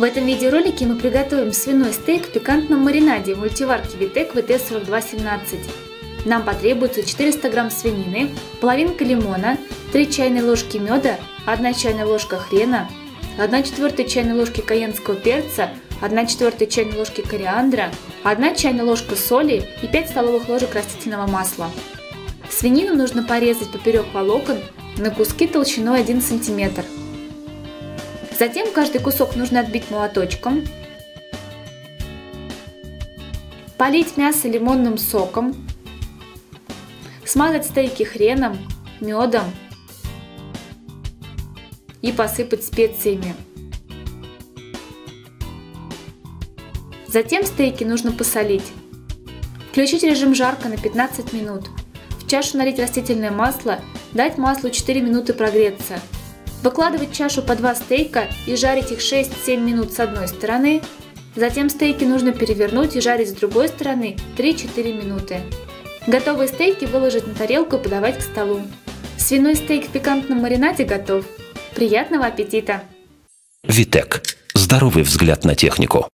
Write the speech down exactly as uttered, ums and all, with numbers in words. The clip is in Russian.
В этом видеоролике мы приготовим свиной стейк в пикантном маринаде в мультиварке Витек ви тэ сорок два семнадцать. Нам потребуется четыреста грамм свинины, половинка лимона, три чайные ложки меда, одна чайная ложка хрена, одна четвертая чайной ложки кайенского перца, одна четвертая чайной ложки кориандра, одна чайная ложка соли и пять столовых ложек растительного масла. Свинину нужно порезать поперек волокон на куски толщиной один сантиметр. Затем каждый кусок нужно отбить молоточком, полить мясо лимонным соком, смазать стейки хреном, медом и посыпать специями. Затем стейки нужно посолить. Включить режим жарко на пятнадцать минут. В чашу налить растительное масло, дать маслу четыре минуты прогреться. Выкладывать в чашу по два стейка и жарить их шесть-семь минут с одной стороны. Затем стейки нужно перевернуть и жарить с другой стороны три-четыре минуты. Готовые стейки выложить на тарелку и подавать к столу. Свиной стейк в пикантном маринаде готов. Приятного аппетита! Витек. Здоровый взгляд на технику.